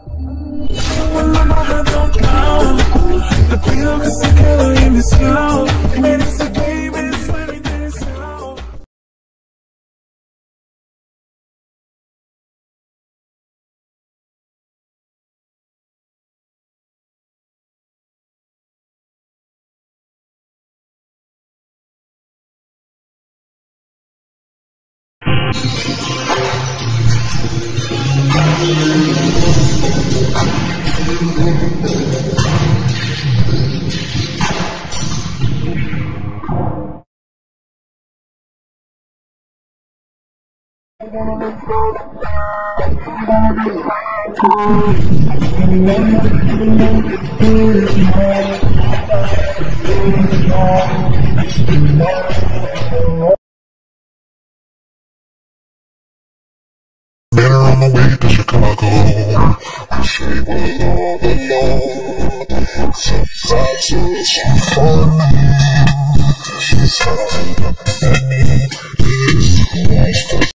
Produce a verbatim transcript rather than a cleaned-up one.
والله ما هتوقع the pill que se quedó y me slow and it's a baby it's funny that it's slow. Met her on the way to Chicago. She was all alone. Sometimes it's funny. She smiled at me.